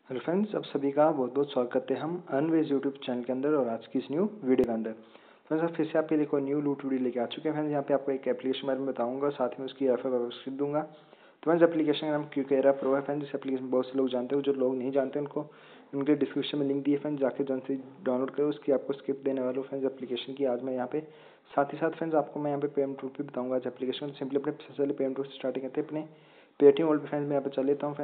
Hello friends, आप सभी का बहुत बहुत स्वागत करते हैं हम अनवेज यूट्यूब चैनल के अंदर और आज की इस न्यू वीडियो के अंदर। फ्रेंड्स, अब फिर से आपके लिए कोई न्यू लूट वीडियो लेके आ चुके हैं। फ्रेंड्स, यहाँ पे आपको एक एप्लीकेशन बारे में बताऊंगा, साथ में उसकी रेफर दूंगा। तो फ्रेंड्स, एप्लीकेशन का नाम क्यूकेरा प्रो है। फ्रेंड्स, इस एप्लीकेशन बहुत से लोग जानते हो, जो लोग नहीं जानते उनको उनके डिस्क्रिप्शन में लिंक दिए। फ्रेंड्स, जाके जल्द से डाउनलोड करो, उसकी आपको स्क्रिप्ट देने वाला हूँ। फ्रेंड्स, एप्लीकेशन की आज मैं यहाँ पे साथ ही साथ फ्रेंड्स आपको मैं यहाँ पे पेमेंट रूट भी बताऊँगा। आज एप्लीकेशन सिंपली अपने सबसे पहले पेमेंट रूट स्टार्टिंग करते हैं अपने पेटीएम वॉलेट पे। फ्रेंड्स, मैं यहाँ पे चल लेता हूँ।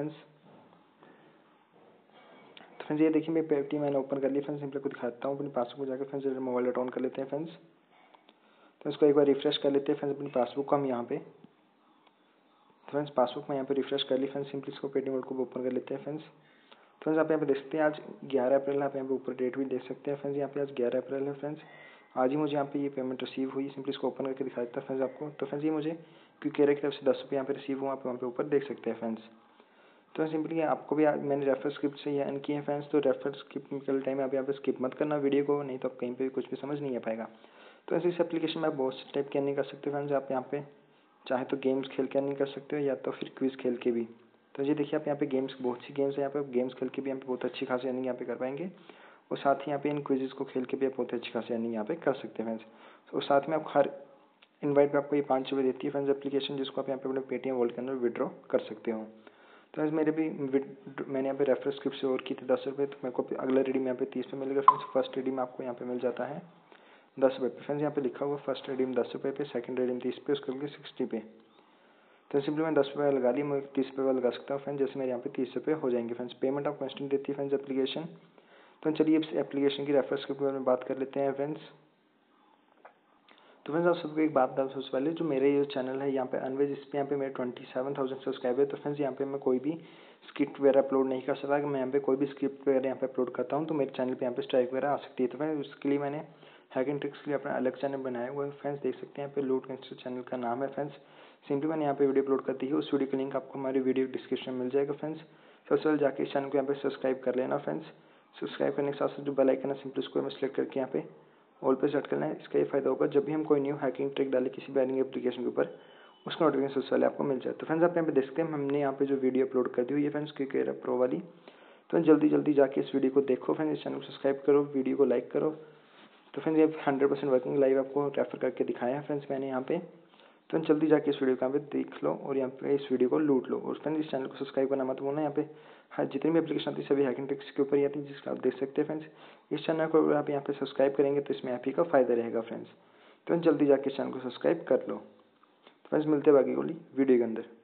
फ्रेंड्स, ये देखिए मेरी पेटीएम मैंने ओपन कर ली। फ्रेंड्स, सिंपली को दिखाता हूँ अपनी पासबुक को जाकर। फ्रेंड्स, मोबाइल डाटा ऑन कर लेते हैं। फ्रेंड्स, तो इसको एक बार रिफ्रेश कर लेते हैं। फ्रेंड्स, अपनी पासबुक को हम यहाँ पे फ्रेंड्स पासबुक में यहाँ पे रिफ्रेश कर ली। फ्रेंड्स, सिंपली इसको पेटीएम वॉलेट को ओपन कर लेते हैं। फ्रेंड्स आप यहाँ पे देख सकते हैं आज 11 अप्रैल है। आप यहाँ पे ऊपर डेट भी देख सकते हैं। फ्रेंड्स, यहाँ पे आज 11 अप्रैल है। फ्रेंड्स, आज ही मुझे यहाँ पे ये पेमेंट रिसीव हुई। सिंपली इसको ओपन करके दिखा देता है फ्रेंड्स आपको। तो फ्रेंड्स, ये मुझे क्यूकेरा की तरफ से 10 रुपये यहाँ पे रिसीव हुआ। आप वहाँ पे ऊपर देख सकते हैं। फ्रेंड्स, तो सिंपली आपको भी मैंने रेफर स्क्रिप्ट से ये अर्न किए हैं। फ्रेंड्स, तो रेफर स्क्रिप्ट निकल टाइम आप यहाँ पे स्किप मत करना वीडियो को, नहीं तो आप कहीं पे भी कुछ भी समझ नहीं आ पाएगा। तो ऐसे इस एप्लीकेशन में आप बहुत से टाइप की अर्निंग कर सकते हो। फ्रेंड्स, आप यहाँ पे चाहे तो गेम्स खेल के अर्निंग कर सकते हो या तो फिर क्विज खेल के भी। तो ये देखिए आप यहाँ पे गेम्स, बहुत सी गेम्स है यहाँ पे, गेम्स खेल के भी यहाँ पे बहुत अच्छी खासी अर्निंग यहाँ पे कर पाएंगे। और साथ ही यहाँ पे इन क्विजेस को खेल के भी आप बहुत अच्छी खासी अर्निंग यहाँ पे कर सकते हैं। फ्रेंड्स, और साथ में आप हर इनवाइट पे आपको ये 5 रुपये देती है फ्रेंड्स एप्लीकेशन, जिसको आप यहाँ पे अपने पेटीएम वॉलेट के अंदर विड्रॉ कर सकते हो। तो आज मेरे भी मैंने यहाँ पे रेफर स्क्रिप्ट से और की थी 10 रुपये, तो मेरे को अगला रिडीम यहाँ पे 30 पे मिलेगा। फ्रेंड्स, फर्स्ट रिडीम आपको यहाँ पे मिल जाता है 10 रुपये पे। फ्रेंड्स, यहाँ पे लिखा हुआ फर्स्ट रिडीम 10 रुपये पे, सेकंड रिडीम 30 पे, उसके लिए 60 पे। तो सिंपली मैं 10 रुपये लगा ली, मैं 30 रुपये लगा सकता हूँ। फ्रेंड्स, जैसे मेरे यहाँ पे 30 रुपये हो जाएंगे। फ्रेंड्स, पेमेंट आपको इंस्टेंट देती है फ्रेंड्स एप्लीकेशन। तो चलिए इस एप्लीकेशन की रेफर स्क्रिप्ट के बारे में बात कर लेते हैं। फ्रेंड्स, तो फ्रेंड्स आप सबको एक बात बता सबसे पहले, जो मेरे ये चैनल है यहाँ पे अनवेज, इस पे यहाँ पे मेरे 27,000 सब्सक्राइबर है। तो फ्रेंड्स, यहाँ पे मैं कोई भी स्क्रिप्ट वगैरह अपलोड नहीं कर सकता। मैं यहाँ पे कोई भी स्क्रिप्ट वगैरह यहाँ पे अपलोड करता हूँ तो मेरे चैनल पे यहाँ पे स्ट्राइक वगैरह आ सकती है। तो फ्रेंड्स, उसके लिए मैंने हैकिंग ट्रिक्स के लिए अपना अलग चैनल बनाया हुआ है। फ्रेंड्स, देख सकते हैं यहाँ पे लूट गैंगस्टर चैनल का नाम है। फ्रेंड्स, सिंपली मैंने यहाँ पे वीडियो अपलोड कर दी है, उस वीडियो का लिंक आपको हमारी वीडियो डिस्क्रिप्शन में मिल जाएगा। फ्रेंड्स, सबसे पहले जाके इस चैनल को यहाँ पे सब्सक्राइब कर लेना। फ्रेंड्स, सब्सक्राइब करने के साथ साथ जो बेल आइकन है सिंपली उसको हमें सेलेक्ट करके यहाँ पे ऑल पे सेट करना है। इसका ये फायदा होगा जब भी हम कोई न्यू हैकिंग ट्रिक डालें किसी भी अर्निंग एप्लीकेशन के ऊपर, उसका नोटिफिकेशन सबसे पहले आपको मिल जाए। तो फ्रेंड्स, आप यहाँ पे देख सकते हैं हमने यहाँ पे जो वीडियो अपलोड कर दी हुई है फ्रेंड्स क्यूकेरा प्रो वाली। तो जल्दी जल्दी जाके इस वीडियो को देखो। फ्रेंड्स, इस चैनल को सब्सक्राइब करो, वीडियो को लाइक करो। तो फ्रेंड्स, ये 100% वर्किंग लाइव आपको रेफर करके दिखाया है फ्रेंड्स मैंने यहाँ पे। तो जल्दी जाके इस वीडियो को यहाँ पे देख लो और यहाँ पे इस वीडियो को लूट लो। और फ्रेंड्स, इस चैनल को सब्सक्राइब करना मत भूलना। यहाँ पे हाँ, जितनी भी एप्लीकेशन आती है सभी हैकिंग ट्रिक्स के ऊपर ही आती है, जिसका आप देख सकते हैं। फ्रेंड्स, इस चैनल को अगर आप यहाँ पे सब्सक्राइब करेंगे तो इसमें आप ही का फायदा रहेगा। फ्रेंड्स, तो जल्दी जाके इस चैनल को सब्सक्राइब कर लो। फ्रेंड्स, मिलते हैं बाकी वाली वीडियो के अंदर।